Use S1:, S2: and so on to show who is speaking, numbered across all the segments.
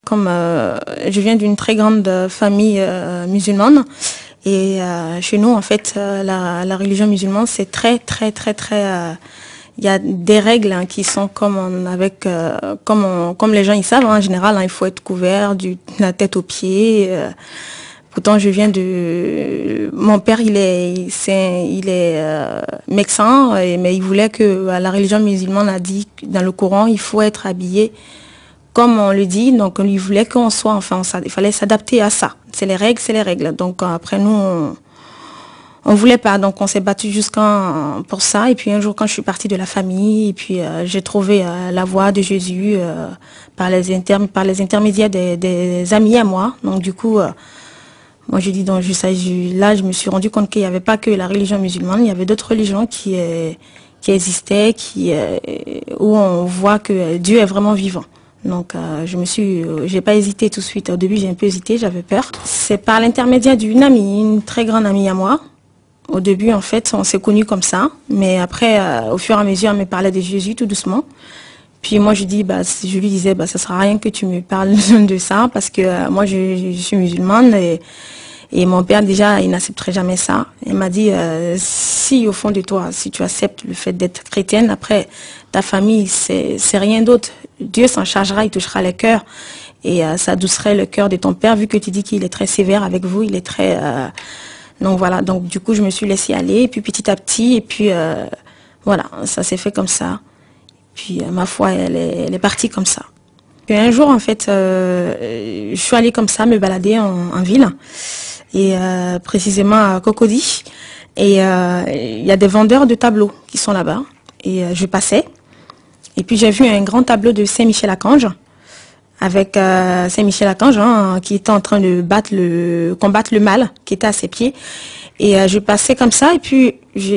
S1: comme je viens d'une très grande famille musulmane. Et chez nous, en fait, la religion musulmane, c'est très, il y a des règles hein, qui sont comme les gens ils savent. Hein, en général, hein, il faut être couvert de la tête aux pieds. Pourtant, je viens mon père, il est médecin, mais il voulait que la religion musulmane a dit dans le Coran, il faut être habillé comme on le dit. Donc, il voulait qu'on soit, il fallait s'adapter à ça. C'est les règles, c'est les règles. Donc, après nous, on voulait pas. Donc, on s'est battu pour ça. Et puis, un jour, quand je suis partie de la famille, et puis j'ai trouvé la voie de Jésus par les intermédiaires des amis à moi. Donc, du coup, moi, je dis donc, là, je me suis rendu compte qu'il n'y avait pas que la religion musulmane, il y avait d'autres religions qui existaient, où on voit que Dieu est vraiment vivant. Donc, j'ai pas hésité tout de suite. Au début, j'ai un peu hésité, j'avais peur. C'est par l'intermédiaire d'une amie, une très grande amie à moi. Au début, en fait, on s'est connus comme ça. Mais après, au fur et à mesure, elle me parlait de Jésus tout doucement. Puis moi, je lui disais, ça sert à rien que tu me parles de ça parce que moi, je suis musulmane et mon père, déjà, il n'accepterait jamais ça. Il m'a dit, si au fond de toi, si tu acceptes le fait d'être chrétienne, après, ta famille, c'est rien d'autre. Dieu s'en chargera, il touchera les cœurs et ça adoucerait le cœur de ton père, vu que tu dis qu'il est très sévère avec vous, il est très... Donc voilà, donc du coup, je me suis laissée aller, et puis petit à petit, et puis voilà, ça s'est fait comme ça. Puis ma foi, elle est partie comme ça. Puis un jour, en fait, je suis allée comme ça me balader en ville, et précisément à Cocody. Et il y a des vendeurs de tableaux qui sont là-bas. Et je passais. Et puis j'ai vu un grand tableau de Saint-Michel-Archange, avec Saint-Michel-Archange hein, qui était en train de combattre le mal qui était à ses pieds. Et je passais comme ça, et puis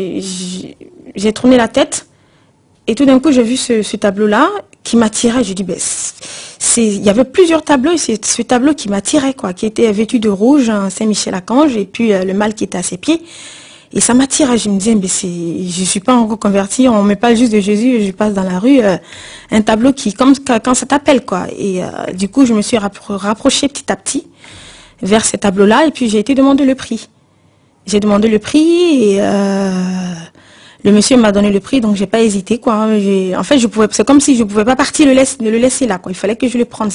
S1: j'ai tourné la tête. Et tout d'un coup, j'ai vu ce tableau-là qui m'attirait. Je dis, il y avait plusieurs tableaux, et c'est ce tableau qui m'attirait, quoi, qui était vêtu de rouge, hein, Saint-Michel-Archange, et puis le mal qui était à ses pieds. Et ça m'attirait. Je me disais, je suis pas encore convertie, on me parle juste de Jésus, je passe dans la rue, un tableau quand ça t'appelle, quoi. Et du coup, je me suis rapprochée petit à petit vers ce tableau-là, et puis j'ai été demander le prix. J'ai demandé le prix, et le monsieur m'a donné le prix, donc j'ai pas hésité, quoi. En fait, c'est comme si je pouvais pas partir le laisser là, quoi. Il fallait que je le prenne.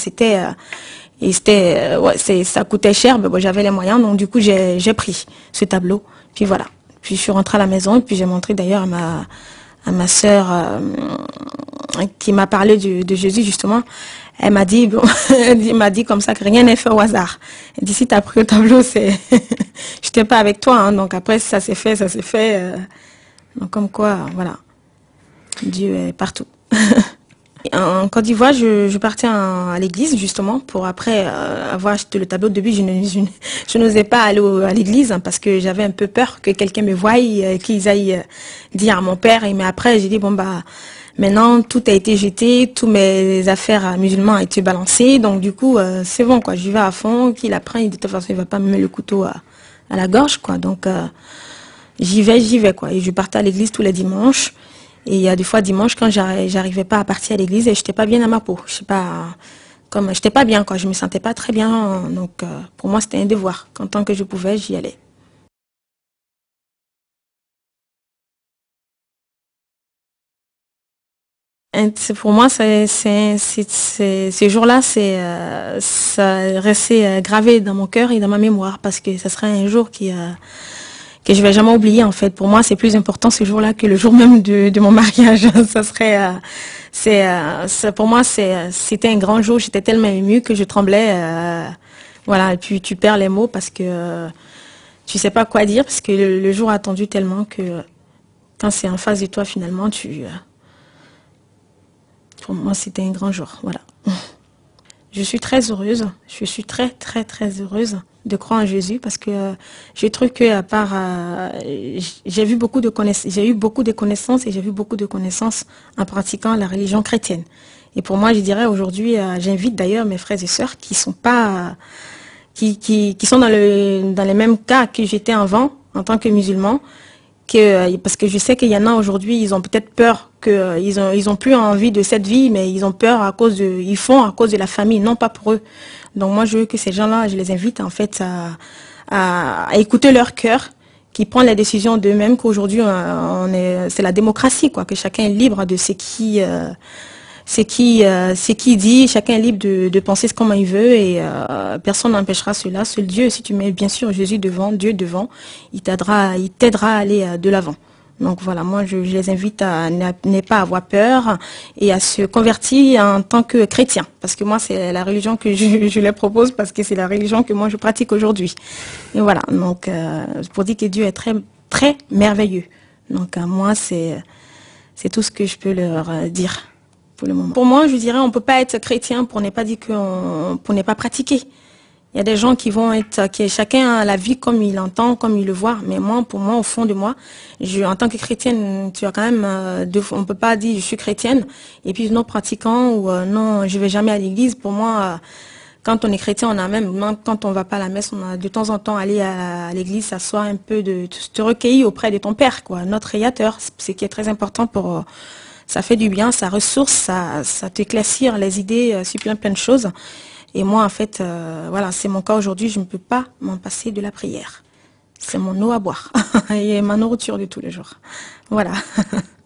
S1: Ça coûtait cher, mais bon, j'avais les moyens, donc du coup, j'ai pris ce tableau. Puis voilà. Puis je suis rentrée à la maison, et puis j'ai montré d'ailleurs à ma sœur qui m'a parlé de Jésus, justement. Elle m'a dit, elle m'a dit comme ça que rien n'est fait au hasard. Elle dit, si tu as pris le tableau, je n'étais pas avec toi, hein. Donc après, ça s'est fait. Donc comme quoi, voilà, Dieu est partout. En Côte d'Ivoire, je partais à l'église justement pour après avoir acheté le tableau. Au début, je n'osais pas aller à l'église hein, parce que j'avais un peu peur que quelqu'un me voie, qu'ils aillent dire à mon père. Mais après, j'ai dit maintenant tout a été jeté, toutes mes affaires musulmanes ont été balancées, donc du coup c'est bon quoi. J'y vais à fond. Qu'il apprend, de toute façon il va pas me mettre le couteau à la gorge quoi. Donc j'y vais quoi. Et je partais à l'église tous les dimanches. Et il y a des fois dimanche quand j'arrivais pas à partir à l'église et j'étais pas bien à ma peau. Je sais pas, j'étais pas bien quoi. Je me sentais pas très bien. Donc pour moi c'était un devoir. En tant que je pouvais, j'y allais. Pour moi, ces jours-là, ça restait gravé dans mon cœur et dans ma mémoire parce que ce serait un jour que je vais jamais oublier en fait. Pour moi, c'est plus important ce jour-là que le jour même de mon mariage. Ça serait, pour moi, c'était un grand jour. J'étais tellement émue que je tremblais. Voilà. Et puis tu perds les mots parce que tu sais pas quoi dire parce que le jour a attendu tellement que quand c'est en face de toi finalement, pour moi, c'était un grand jour. Voilà. Je suis très heureuse. Je suis très, très, très heureuse de croire en Jésus parce que je trouve que à part, j'ai eu beaucoup de connaissances et j'ai vu beaucoup de connaissances en pratiquant la religion chrétienne. Et pour moi, je dirais aujourd'hui, j'invite d'ailleurs mes frères et sœurs qui sont pas, qui sont dans les mêmes cas que j'étais avant en tant que musulman, parce que je sais qu'il y en a aujourd'hui, ils ont peut-être peur que ils ont plus envie de cette vie, mais ils ont peur ils font à cause de la famille, non pas pour eux. Donc moi, je veux que ces gens-là, je les invite en fait à écouter leur cœur, qui prennent les décisions d'eux-mêmes, qu'aujourd'hui c'est la démocratie, quoi, que chacun est libre de ce qui dit, chacun est libre de penser comment il veut et personne n'empêchera cela. Seul Dieu, si tu mets bien sûr Jésus devant, Dieu devant, il t'aidera à aller de l'avant. Donc voilà, moi je les invite à ne pas avoir peur et à se convertir en tant que chrétien. Parce que moi c'est la religion que je les propose parce que c'est la religion que moi je pratique aujourd'hui. Et voilà, donc pour dire que Dieu est très, très merveilleux. Donc moi c'est tout ce que je peux leur dire. Pour le moment. Pour moi, je dirais, on peut pas être chrétien pour ne pas dire pour ne pas pratiquer. Il y a des gens qui vont chacun a la vie comme il l'entend, comme il le voit. Mais moi, pour moi, au fond de moi, en tant que chrétienne, tu as quand même, on peut pas dire je suis chrétienne et puis non pratiquant ou non, je vais jamais à l'église. Pour moi, quand on est chrétien, on a même quand on va pas à la messe, on a de temps en temps aller à l'église, s'asseoir un peu, de te recueillir auprès de ton Père, quoi, notre Créateur, ce qui est très important pour ça fait du bien, ça ressource, ça t'éclaircit les idées sur plein de choses. Et moi, en fait, voilà, c'est mon cas aujourd'hui, je ne peux pas m'en passer de la prière. C'est mon eau à boire et ma nourriture de tous les jours. Voilà.